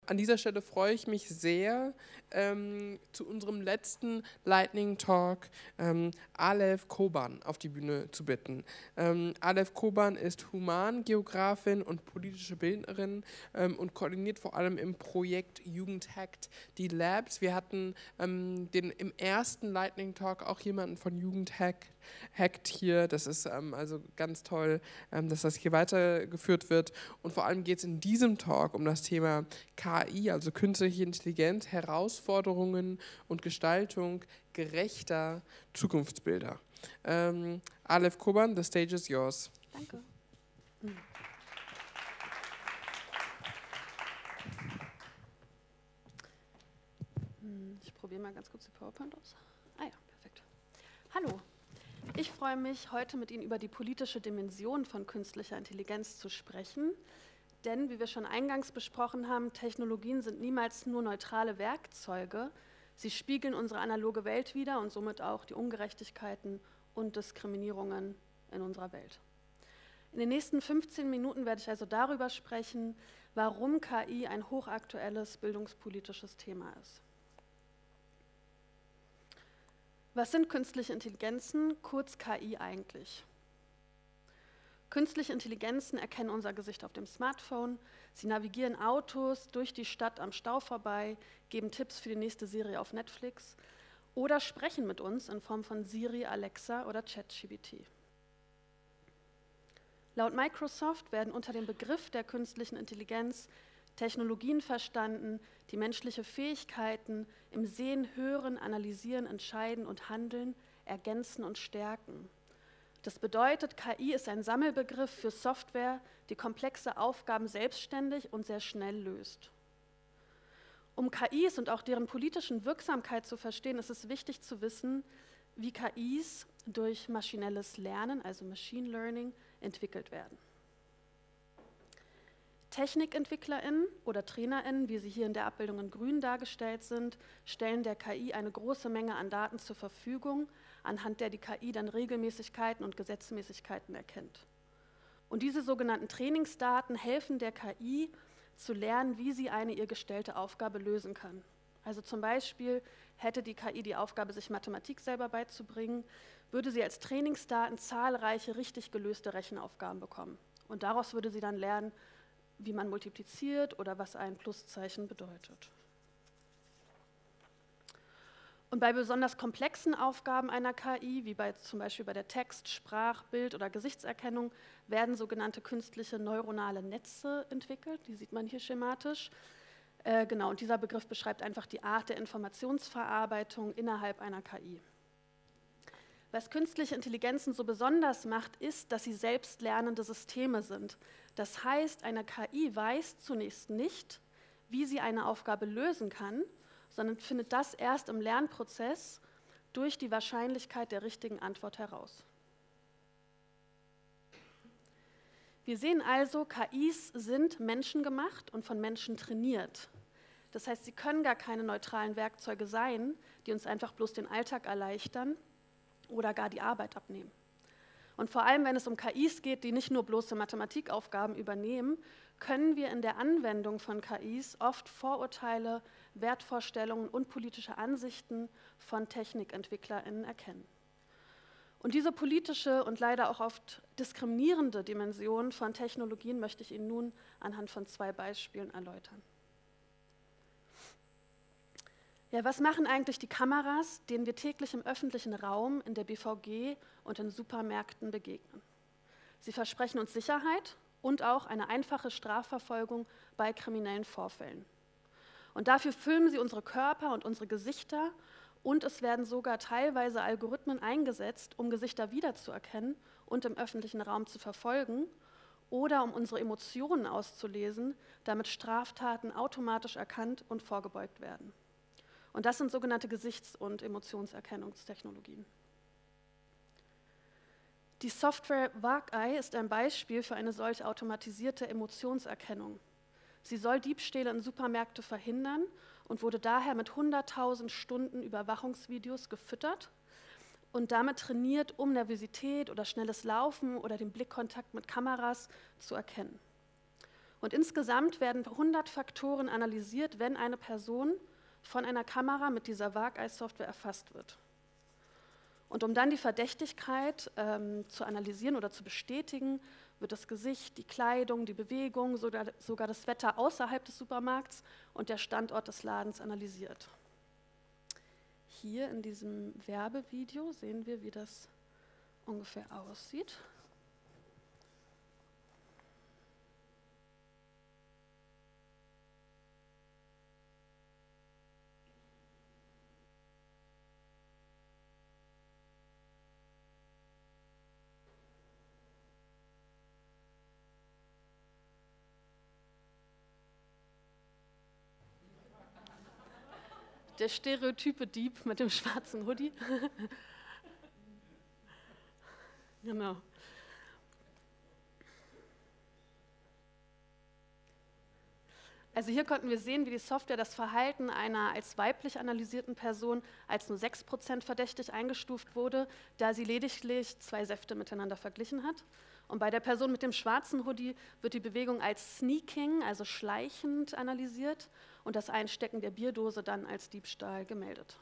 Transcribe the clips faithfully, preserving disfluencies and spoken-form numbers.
an dieser Stelle freue ich mich sehr, ähm, zu unserem letzten Lightning Talk ähm, Aleph Koban auf die Bühne zu bitten. Ähm, Aleph Koban ist Humangeografin und politische Bildnerin ähm, und koordiniert vor allem im Projekt Jugend Hackt die Labs. Wir hatten ähm, den, im ersten Lightning Talk auch jemanden von Jugend Hackt Hackt hier. Das ist ähm, also ganz toll, ähm, dass das hier weitergeführt wird. Und vor allem geht es in diesem Talk um das Thema K I, also künstliche Intelligenz, Herausforderungen und Gestaltung gerechter Zukunftsbilder. Ähm, Aleph Koban, the stage is yours. Danke. Ich probiere mal ganz kurz die PowerPoint aus. Ah ja, perfekt. Hallo. Ich freue mich, heute mit Ihnen über die politische Dimension von künstlicher Intelligenz zu sprechen. Denn, wie wir schon eingangs besprochen haben, Technologien sind niemals nur neutrale Werkzeuge. Sie spiegeln unsere analoge Welt wider und somit auch die Ungerechtigkeiten und Diskriminierungen in unserer Welt. In den nächsten fünfzehn Minuten werde ich also darüber sprechen, warum K I ein hochaktuelles bildungspolitisches Thema ist. Was sind künstliche Intelligenzen, kurz K I eigentlich? Künstliche Intelligenzen erkennen unser Gesicht auf dem Smartphone, sie navigieren Autos durch die Stadt am Stau vorbei, geben Tipps für die nächste Serie auf Netflix oder sprechen mit uns in Form von Siri, Alexa oder ChatGPT. Laut Microsoft werden unter dem Begriff der künstlichen Intelligenz Technologien verstanden, die menschliche Fähigkeiten im Sehen, Hören, Analysieren, Entscheiden und Handeln ergänzen und stärken. Das bedeutet, K I ist ein Sammelbegriff für Software, die komplexe Aufgaben selbstständig und sehr schnell löst. Um K Is und auch deren politischen Wirksamkeit zu verstehen, ist es wichtig zu wissen, wie K Is durch maschinelles Lernen, also Machine Learning, entwickelt werden. TechnikentwicklerInnen oder TrainerInnen, wie sie hier in der Abbildung in grün dargestellt sind, stellen der K I eine große Menge an Daten zur Verfügung, anhand der die K I dann Regelmäßigkeiten und Gesetzmäßigkeiten erkennt. Und diese sogenannten Trainingsdaten helfen der K I zu lernen, wie sie eine ihr gestellte Aufgabe lösen kann. Also zum Beispiel hätte die K I die Aufgabe, sich Mathematik selber beizubringen, würde sie als Trainingsdaten zahlreiche richtig gelöste Rechenaufgaben bekommen. Und daraus würde sie dann lernen, wie man multipliziert oder was ein Pluszeichen bedeutet. Und bei besonders komplexen Aufgaben einer K I, wie bei, zum Beispiel bei der Text-, Sprach-, Bild- oder Gesichtserkennung, werden sogenannte künstliche neuronale Netze entwickelt. Die sieht man hier schematisch. Äh, genau, und dieser Begriff beschreibt einfach die Art der Informationsverarbeitung innerhalb einer K I. Was künstliche Intelligenzen so besonders macht, ist, dass sie selbstlernende Systeme sind. Das heißt, eine K I weiß zunächst nicht, wie sie eine Aufgabe lösen kann, sondern findet das erst im Lernprozess durch die Wahrscheinlichkeit der richtigen Antwort heraus. Wir sehen also, K Is sind menschengemacht und von Menschen trainiert. Das heißt, sie können gar keine neutralen Werkzeuge sein, die uns einfach bloß den Alltag erleichtern oder gar die Arbeit abnehmen. Und vor allem, wenn es um K Is geht, die nicht nur bloße Mathematikaufgaben übernehmen, können wir in der Anwendung von K Is oft Vorurteile, Wertvorstellungen und politische Ansichten von TechnikentwicklerInnen erkennen. Und diese politische und leider auch oft diskriminierende Dimension von Technologien möchte ich Ihnen nun anhand von zwei Beispielen erläutern. Ja, was machen eigentlich die Kameras, denen wir täglich im öffentlichen Raum, in der B V G und in Supermärkten begegnen? Sie versprechen uns Sicherheit und auch eine einfache Strafverfolgung bei kriminellen Vorfällen. Und dafür filmen sie unsere Körper und unsere Gesichter und es werden sogar teilweise Algorithmen eingesetzt, um Gesichter wiederzuerkennen und im öffentlichen Raum zu verfolgen oder um unsere Emotionen auszulesen, damit Straftaten automatisch erkannt und vorgebeugt werden. Und das sind sogenannte Gesichts- und Emotionserkennungstechnologien. Die Software WAG-Eye ist ein Beispiel für eine solch automatisierte Emotionserkennung. Sie soll Diebstähle in Supermärkte verhindern und wurde daher mit hunderttausend Stunden Überwachungsvideos gefüttert und damit trainiert, um Nervosität oder schnelles Laufen oder den Blickkontakt mit Kameras zu erkennen. Und insgesamt werden hundert Faktoren analysiert, wenn eine Person von einer Kamera mit dieser Wageye-Software erfasst wird. Und um dann die Verdächtigkeit ähm, zu analysieren oder zu bestätigen, wird das Gesicht, die Kleidung, die Bewegung, sogar, sogar das Wetter außerhalb des Supermarkts und der Standort des Ladens analysiert. Hier in diesem Werbevideo sehen wir, wie das ungefähr aussieht. Der stereotype Dieb mit dem schwarzen Hoodie. Genau. Also hier konnten wir sehen, wie die Software das Verhalten einer als weiblich analysierten Person als nur sechs Prozent verdächtig eingestuft wurde, da sie lediglich zwei Säfte miteinander verglichen hat. Und bei der Person mit dem schwarzen Hoodie wird die Bewegung als Sneaking, also schleichend, analysiert und das Einstecken der Bierdose dann als Diebstahl gemeldet.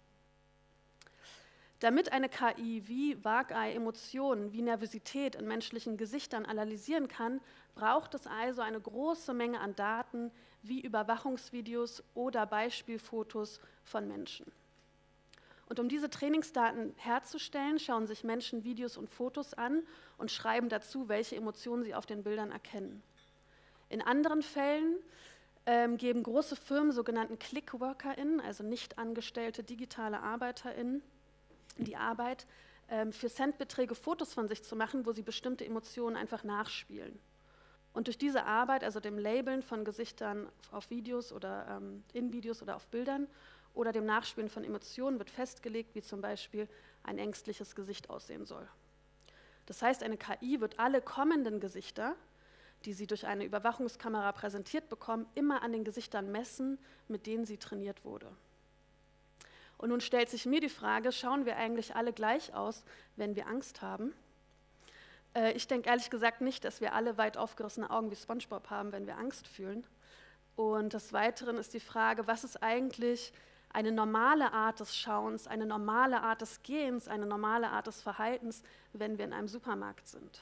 Damit eine K I wie Wageye Emotionen, wie Nervosität in menschlichen Gesichtern analysieren kann, braucht es also eine große Menge an Daten wie Überwachungsvideos oder Beispielfotos von Menschen. Und um diese Trainingsdaten herzustellen, schauen sich Menschen Videos und Fotos an und schreiben dazu, welche Emotionen sie auf den Bildern erkennen. In anderen Fällen ähm, geben große Firmen sogenannten ClickworkerInnen, also nicht angestellte digitale ArbeiterInnen, die Arbeit, ähm, für Centbeträge Fotos von sich zu machen, wo sie bestimmte Emotionen einfach nachspielen. Und durch diese Arbeit, also dem Labeln von Gesichtern auf Videos oder ähm, in Videos oder auf Bildern, oder dem Nachspielen von Emotionen wird festgelegt, wie zum Beispiel ein ängstliches Gesicht aussehen soll. Das heißt, eine K I wird alle kommenden Gesichter, die sie durch eine Überwachungskamera präsentiert bekommen, immer an den Gesichtern messen, mit denen sie trainiert wurde. Und nun stellt sich mir die Frage, schauen wir eigentlich alle gleich aus, wenn wir Angst haben? Äh, ich denke ehrlich gesagt nicht, dass wir alle weit aufgerissene Augen wie SpongeBob haben, wenn wir Angst fühlen. Und des Weiteren ist die Frage, was ist eigentlich eine normale Art des Schauens, eine normale Art des Gehens, eine normale Art des Verhaltens, wenn wir in einem Supermarkt sind.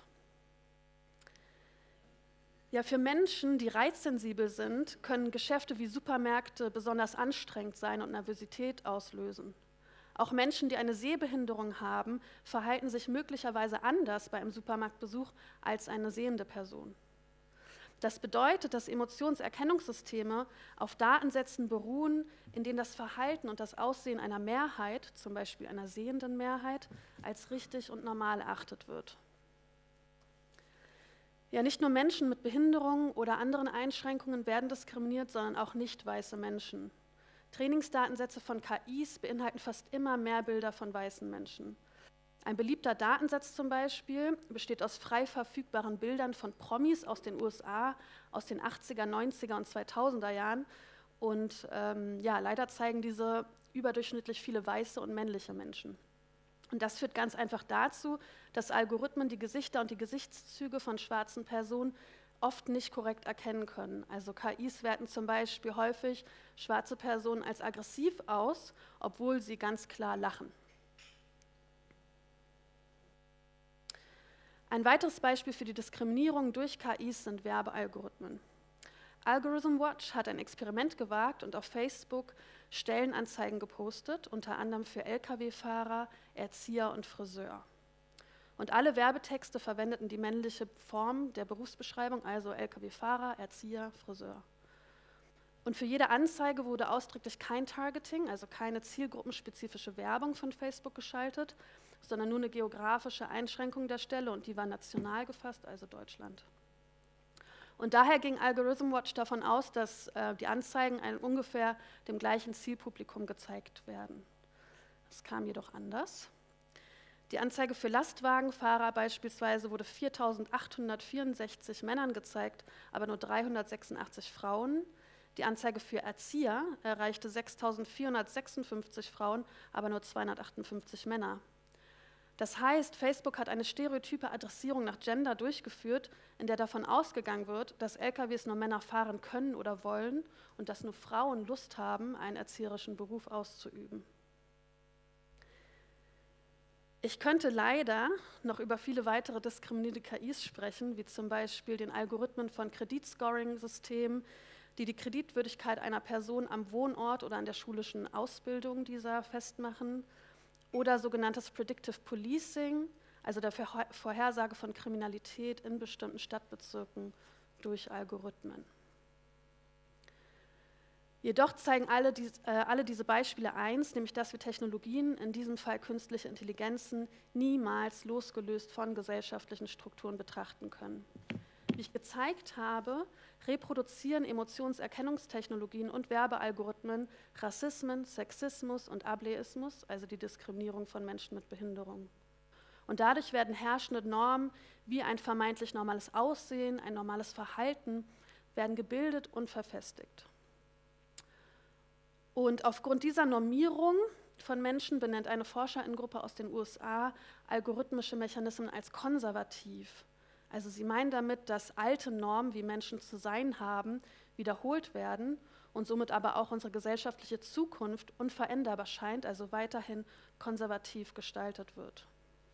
Ja, für Menschen, die reizsensibel sind, können Geschäfte wie Supermärkte besonders anstrengend sein und Nervosität auslösen. Auch Menschen, die eine Sehbehinderung haben, verhalten sich möglicherweise anders bei einem Supermarktbesuch als eine sehende Person. Das bedeutet, dass Emotionserkennungssysteme auf Datensätzen beruhen, in denen das Verhalten und das Aussehen einer Mehrheit, zum Beispiel einer sehenden Mehrheit, als richtig und normal erachtet wird. Ja, nicht nur Menschen mit Behinderungen oder anderen Einschränkungen werden diskriminiert, sondern auch nicht weiße Menschen. Trainingsdatensätze von K Is beinhalten fast immer mehr Bilder von weißen Menschen. Ein beliebter Datensatz zum Beispiel besteht aus frei verfügbaren Bildern von Promis aus den U S A aus den achtziger, neunziger und zweitausender Jahren. Und ähm, ja, leider zeigen diese überdurchschnittlich viele weiße und männliche Menschen. Und das führt ganz einfach dazu, dass Algorithmen die Gesichter und die Gesichtszüge von schwarzen Personen oft nicht korrekt erkennen können. Also K Is werten zum Beispiel häufig schwarze Personen als aggressiv aus, obwohl sie ganz klar lachen. Ein weiteres Beispiel für die Diskriminierung durch K Is sind Werbealgorithmen. Algorithm Watch hat ein Experiment gewagt und auf Facebook Stellenanzeigen gepostet, unter anderem für L K W-Fahrer, Erzieher und Friseur. Und alle Werbetexte verwendeten die männliche Form der Berufsbeschreibung, also L K W-Fahrer, Erzieher, Friseur. Und für jede Anzeige wurde ausdrücklich kein Targeting, also keine zielgruppenspezifische Werbung von Facebook geschaltet, sondern nur eine geografische Einschränkung der Stelle und die war national gefasst, also Deutschland. Und daher ging Algorithm Watch davon aus, dass äh, die Anzeigen einem ungefähr dem gleichen Zielpublikum gezeigt werden. Das kam jedoch anders. Die Anzeige für Lastwagenfahrer beispielsweise wurde viertausendachthundertvierundsechzig Männern gezeigt, aber nur dreihundertsechsundachtzig Frauen. Die Anzeige für Erzieher erreichte sechstausendvierhundertsechsundfünfzig Frauen, aber nur zweihundertachtundfünfzig Männer. Das heißt, Facebook hat eine stereotype Adressierung nach Gender durchgeführt, in der davon ausgegangen wird, dass L K Ws nur Männer fahren können oder wollen und dass nur Frauen Lust haben, einen erzieherischen Beruf auszuüben. Ich könnte leider noch über viele weitere diskriminierende K Is sprechen, wie zum Beispiel den Algorithmen von Kreditscoring-Systemen, die die Kreditwürdigkeit einer Person am Wohnort oder an der schulischen Ausbildung dieser festmachen, oder sogenanntes Predictive Policing, also der Vorhersage von Kriminalität in bestimmten Stadtbezirken durch Algorithmen. Jedoch zeigen alle, die, äh, alle diese Beispiele eins, nämlich dass wir Technologien, in diesem Fall künstliche Intelligenzen, niemals losgelöst von gesellschaftlichen Strukturen betrachten können. Wie ich gezeigt habe, reproduzieren Emotionserkennungstechnologien und Werbealgorithmen Rassismen, Sexismus und Ableismus, also die Diskriminierung von Menschen mit Behinderung. Und dadurch werden herrschende Normen wie ein vermeintlich normales Aussehen, ein normales Verhalten, werden gebildet und verfestigt. Und aufgrund dieser Normierung von Menschen benennt eine Forscherinnengruppe aus den U S A algorithmische Mechanismen als konservativ. Also sie meinen damit, dass alte Normen, wie Menschen zu sein haben, wiederholt werden und somit aber auch unsere gesellschaftliche Zukunft unveränderbar scheint, also weiterhin konservativ gestaltet wird.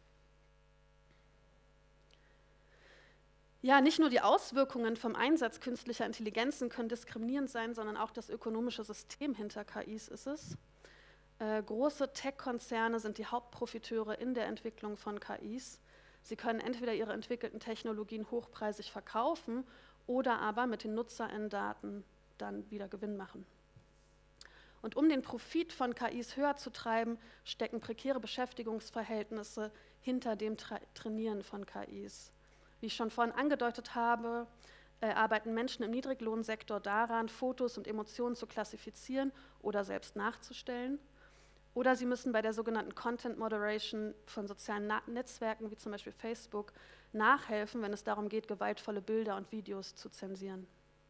Ja, nicht nur die Auswirkungen vom Einsatz künstlicher Intelligenzen können diskriminierend sein, sondern auch das ökonomische System hinter K Is ist es. Äh, große Tech-Konzerne sind die Hauptprofiteure in der Entwicklung von K Is. Sie können entweder ihre entwickelten Technologien hochpreisig verkaufen oder aber mit den NutzerInnen-Daten dann wieder Gewinn machen. Und um den Profit von K Is höher zu treiben, stecken prekäre Beschäftigungsverhältnisse hinter dem Tra- Trainieren von K Is. Wie ich schon vorhin angedeutet habe, äh, arbeiten Menschen im Niedriglohnsektor daran, Fotos und Emotionen zu klassifizieren oder selbst nachzustellen. Oder sie müssen bei der sogenannten Content Moderation von sozialen Na- Netzwerken, wie zum Beispiel Facebook, nachhelfen, wenn es darum geht, gewaltvolle Bilder und Videos zu zensieren.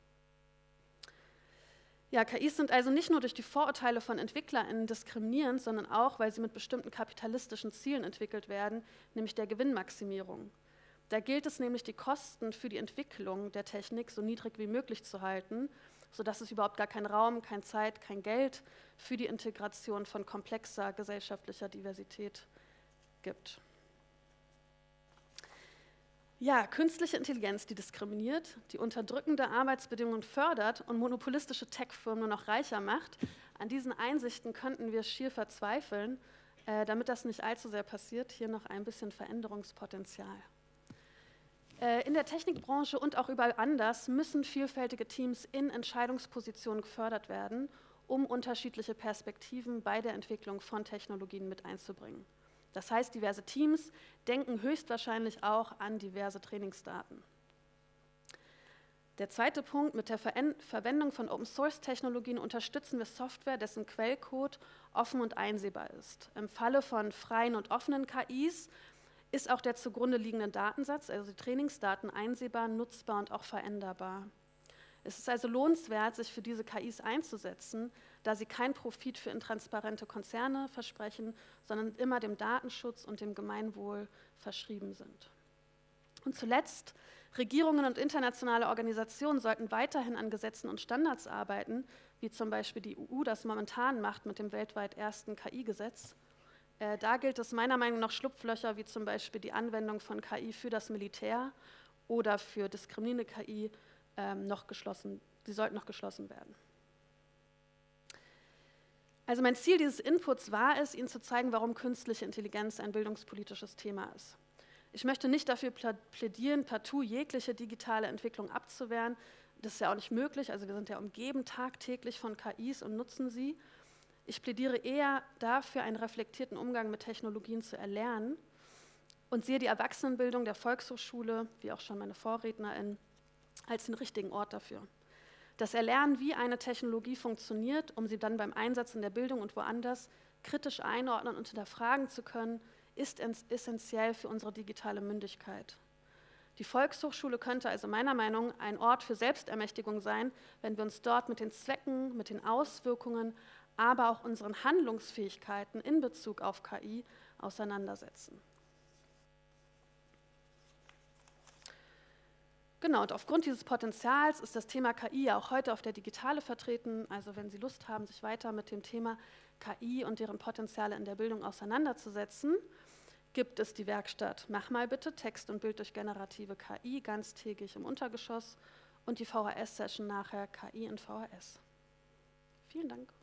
Ja, K Is sind also nicht nur durch die Vorurteile von EntwicklerInnen diskriminierend, sondern auch, weil sie mit bestimmten kapitalistischen Zielen entwickelt werden, nämlich der Gewinnmaximierung. Da gilt es nämlich, die Kosten für die Entwicklung der Technik so niedrig wie möglich zu halten, sodass es überhaupt gar keinen Raum, keine Zeit, kein Geld für die Integration von komplexer gesellschaftlicher Diversität gibt. Ja, künstliche Intelligenz, die diskriminiert, die unterdrückende Arbeitsbedingungen fördert und monopolistische Tech-Firmen nur noch reicher macht. An diesen Einsichten könnten wir schier verzweifeln. Äh, damit das nicht allzu sehr passiert, hier noch ein bisschen Veränderungspotenzial. In der Technikbranche und auch überall anders müssen vielfältige Teams in Entscheidungspositionen gefördert werden, um unterschiedliche Perspektiven bei der Entwicklung von Technologien mit einzubringen. Das heißt, diverse Teams denken höchstwahrscheinlich auch an diverse Trainingsdaten. Der zweite Punkt: Mit der Ver- Verwendung von Open-Source-Technologien unterstützen wir Software, dessen Quellcode offen und einsehbar ist. Im Falle von freien und offenen K Is ist auch der zugrunde liegende Datensatz, also die Trainingsdaten, einsehbar, nutzbar und auch veränderbar. Es ist also lohnenswert, sich für diese K Is einzusetzen, da sie keinen Profit für intransparente Konzerne versprechen, sondern immer dem Datenschutz und dem Gemeinwohl verschrieben sind. Und zuletzt: Regierungen und internationale Organisationen sollten weiterhin an Gesetzen und Standards arbeiten, wie zum Beispiel die E U das momentan macht mit dem weltweit ersten K I-Gesetz. Äh, da gilt es meiner Meinung nach, Schlupflöcher wie zum Beispiel die Anwendung von K I für das Militär oder für diskriminierende K I ähm, noch geschlossen, die sollten noch geschlossen werden. Also mein Ziel dieses Inputs war es, Ihnen zu zeigen, warum künstliche Intelligenz ein bildungspolitisches Thema ist. Ich möchte nicht dafür plädieren, partout jegliche digitale Entwicklung abzuwehren. Das ist ja auch nicht möglich. Also wir sind ja umgeben tagtäglich von K Is und nutzen sie. Ich plädiere eher dafür, einen reflektierten Umgang mit Technologien zu erlernen und sehe die Erwachsenenbildung der Volkshochschule, wie auch schon meine Vorrednerin, als den richtigen Ort dafür. Das Erlernen, wie eine Technologie funktioniert, um sie dann beim Einsatz in der Bildung und woanders kritisch einordnen und hinterfragen zu können, ist essentiell für unsere digitale Mündigkeit. Die Volkshochschule könnte also meiner Meinung nach ein Ort für Selbstermächtigung sein, wenn wir uns dort mit den Zwecken, mit den Auswirkungen, aber auch unseren Handlungsfähigkeiten in Bezug auf K I auseinandersetzen. Genau, und aufgrund dieses Potenzials ist das Thema K I ja auch heute auf der Digitale vertreten. Also wenn Sie Lust haben, sich weiter mit dem Thema K I und deren Potenziale in der Bildung auseinanderzusetzen, gibt es die Werkstatt Mach mal bitte, Text und Bild durch generative K I, ganztägig im Untergeschoss und die V H S-Session nachher K I in V H S. Vielen Dank.